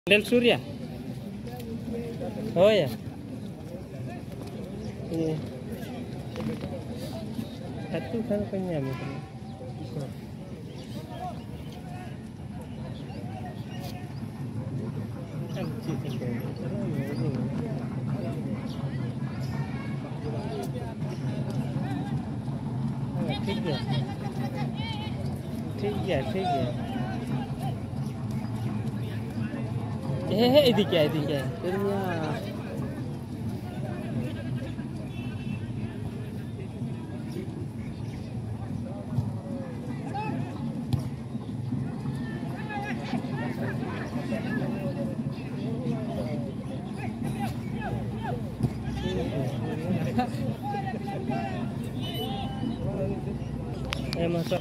Del Surya. Oh ya. Iya. Satu kan kenyam itu. ठीक है ini क्या masuk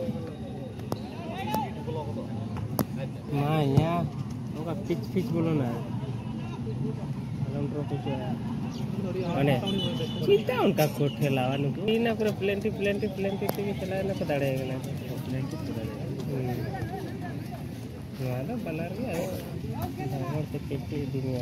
Maya oka pitch belum na dalam profesi mana kita उनका कोठे लावा नु ina pura plenty के चला ना पदाड़े गना plenty वाला बलार भी आए और से केटी दुनिया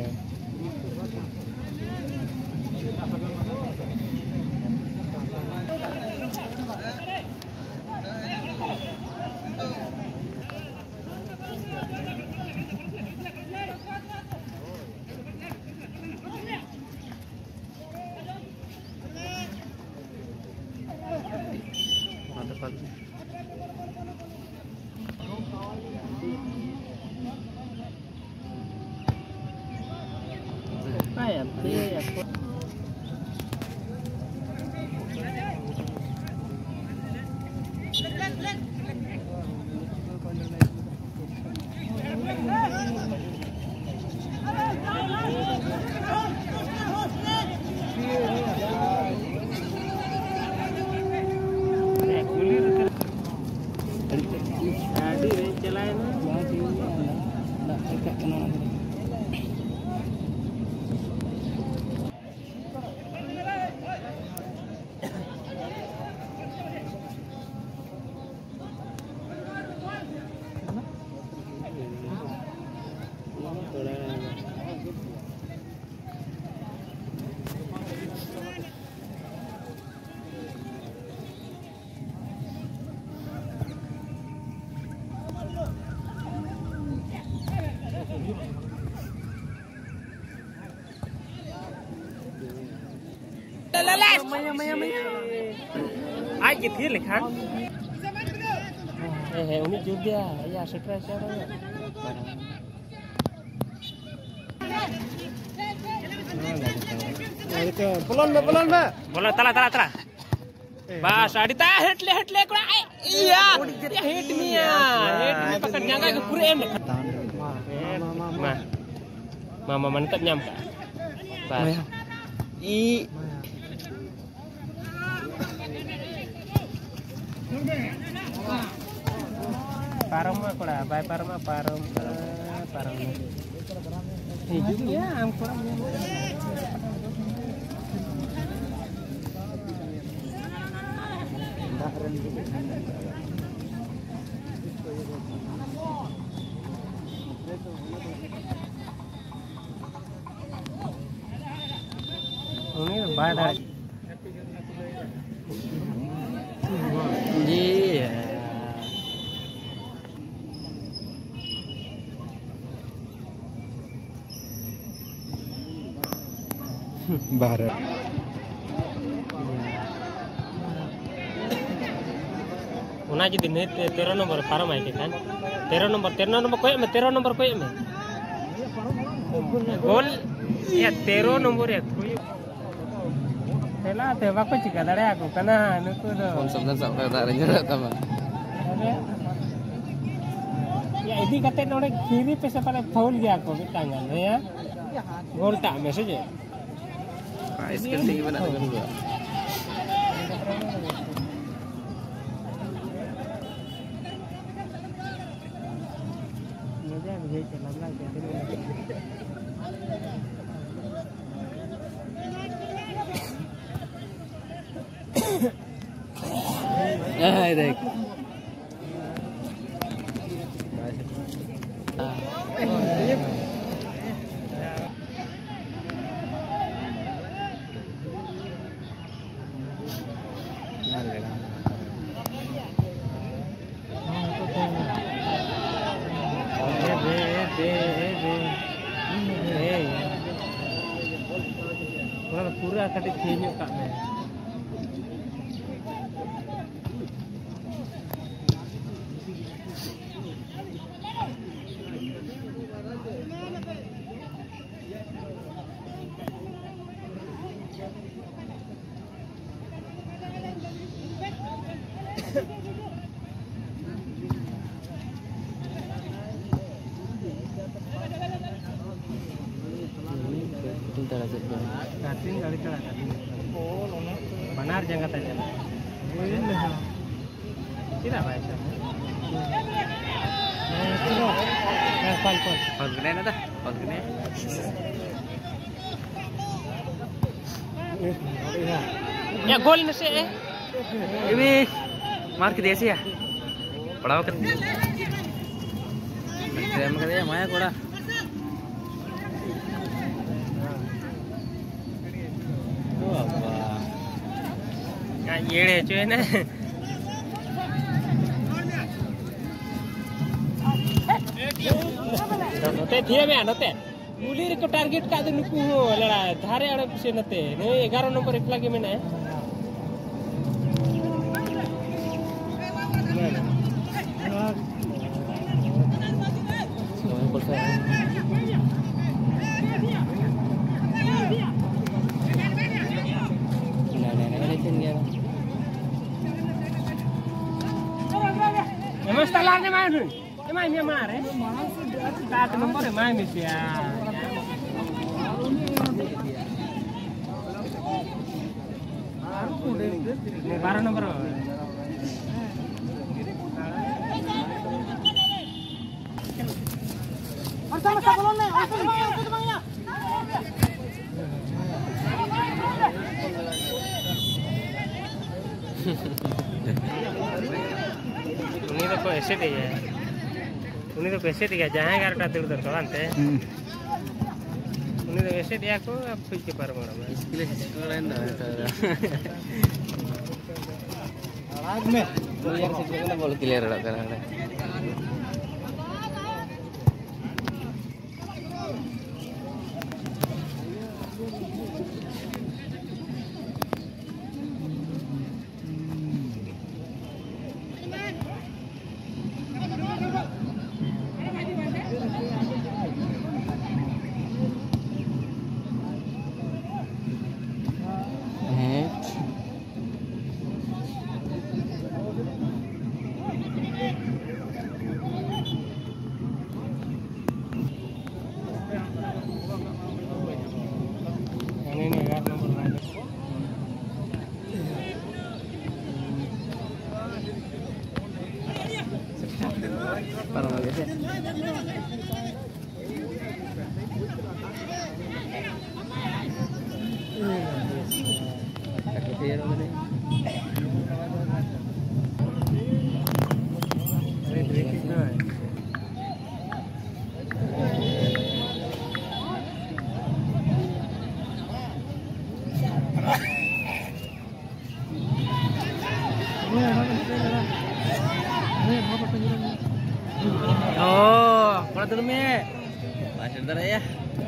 Ajit hilir kan? Unik juga, ya stres ya. Belum, tala. Bas, adita hetle kura. Iya, dia hit mia. Hit pakai nyangga ke pura em. Mama mantap nyamka. Bas. Parom kula, bay parom. Ya, ampun. Ini badan. Iya. Barat. Una jadi nih 13 nomor param aja kan? 13 nomor koyak me 13 nomor koyak me. Gol ya 13 nomor ya. Tela te bako chica dare aku kana nuku do. Konsumnya sampai darahnya tama. Ya ini kata nore kiri pesa pada foul dia aku tangan ya. Gol tak message. Price kan gimana dengan gua? देख पूरा कटे थेन्यो का में Kating kali kala kating. Oh, lona. Banar jangan tanya. Tidak baik. Fal gini nada, fal gini. Ya gol nasi Ini mark dia sih ya. Padaw kan. Kaya makanya maya koda. ये जो है ना नते थिए में नते गुली रे को टारगेट का दे नुकु हो लड़ा धारे अड़ से नते ने 11 नंबर एकला के में ना Emang stalarnya mana? Emang ini mana? Satu nomor mana sih ya? Baru nomor. Masa belum nih? उन्हीं तो ऐसे दिया है उन्हीं तो कैसे दिया जहाँ 11टा दूर दर कवांते उन्हीं तो ऐसे दिया को अब फिर के पार मारा मैं इसके लिए लेंदा आवाज में तो यार से ना बोल क्लियर रहा है Oh, mana dulu mi? Masih ada ya.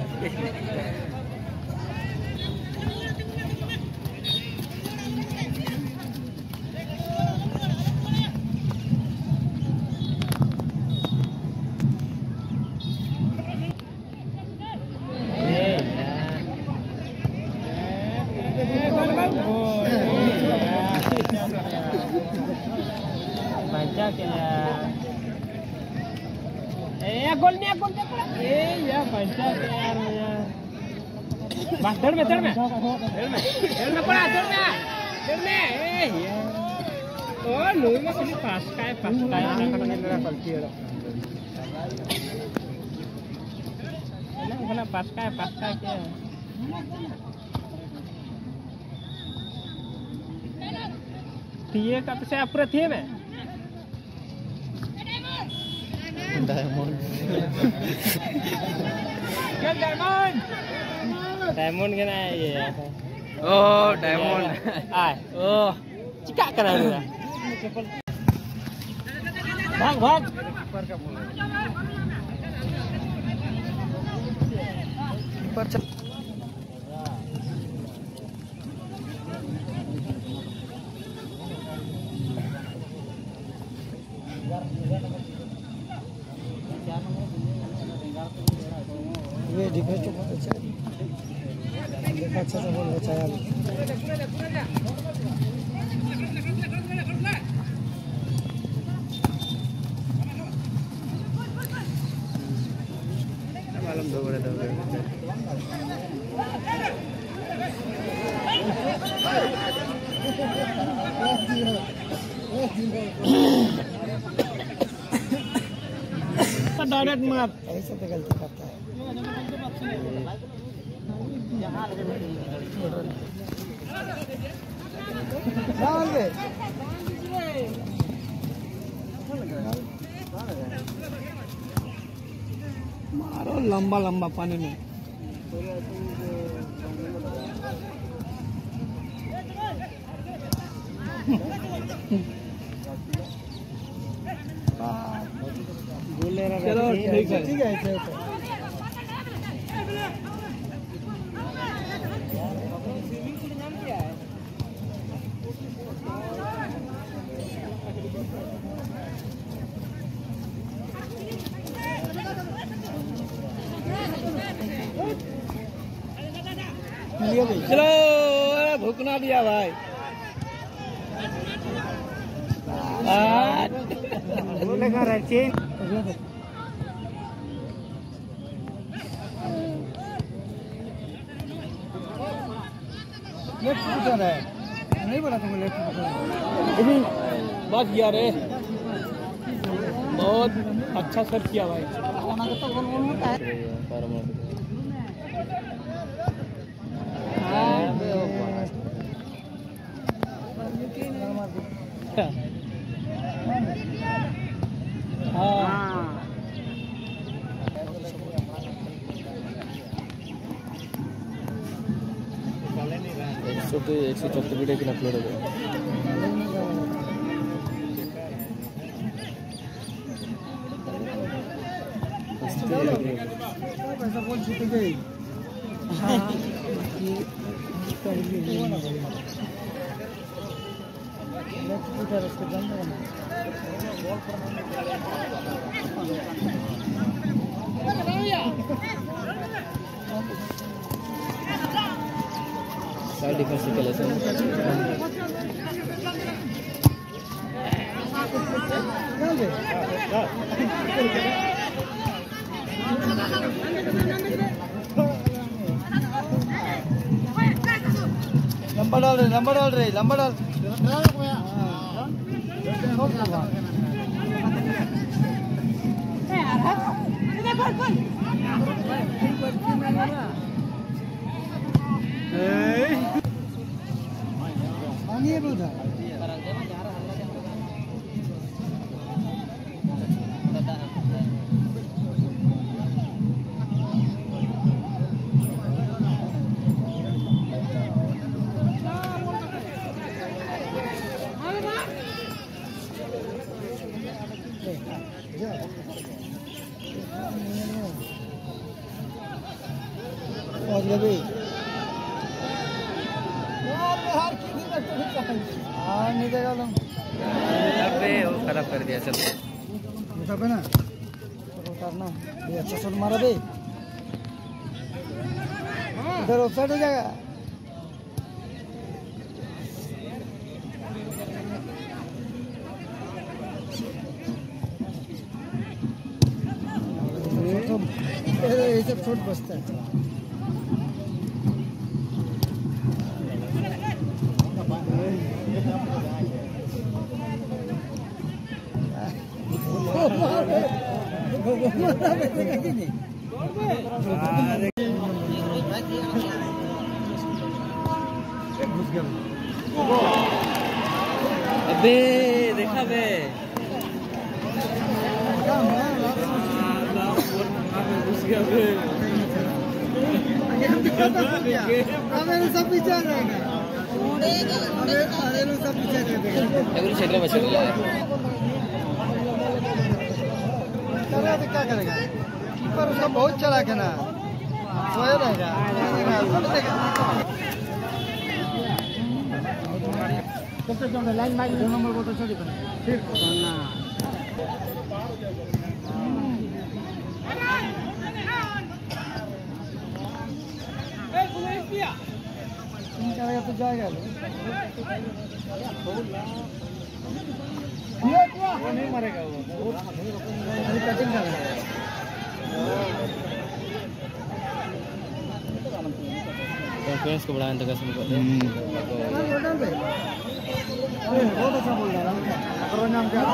Banyak ya. Golnya gol ya banyak ya. Bas dor में पड़ा दर में ya. Oh lu mah sini pas kayak anak-anak yang pasti ya. Enak kena pas kayak ya. Tiye का से पूरा थिए में Diamond. Kan Diamond. Diamond kan ya. Oh, Diamond. Ah. Oh. Cika kena lu. Bang. Kiper defence तो बहुत अच्छा है, देखा अच्छा सा बॉल बचाया। मालूम दो बड़े डायरेक्ट मार ऐसे तो गलती करता है। मारो लंबा लंबा पानी में। चलो ठीक है ठीक है। चलो भूकना दिया भाई। बोलेगा रचे लेफ्ट फुटर है, नहीं बोला तुमको लेफ्ट फुटर है। बच गया रे, बहुत अच्छा सर्व किया भाई। तो 174 वीडियो की अपलोड हो गया। ऐसा बोल जीत गई। साइड डिफेंस निकले से लंबा डाल रहे लंबा डाल रहे लंबा डाल। पानी बोलता वो खराब कर दिया। चल ना उतारना ये अच्छा शॉट मारा बे, इधर ऑफसाइड हो जाएगा। ये सब शॉट बचता है। अबे देखा बे घुस गया बे। सब पीछे रहेगा, सब पीछे रहेगा। बच गया तो क्या करेगा कीपर, उसका बहुत चालाक है ना, सोया रहेगा। लाइन माइक 2 नंबर को तो चली फिर तो जाएगा वो नहीं मरेगा वो कटिंग कर रहा है कॉन्फिडेंस को बढ़ाने तक कसम करते हैं। बहुत अच्छा बोल रहा है अगर नाम क्या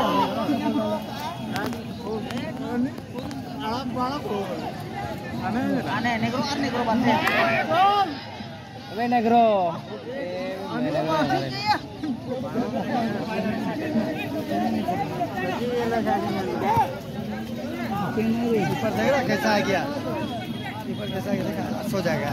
है नेग्रो बनते हैं अबे नेग्रो ऊपर देख रहा कैसा आ गया ऊपर कैसा आ गया सो जाएगा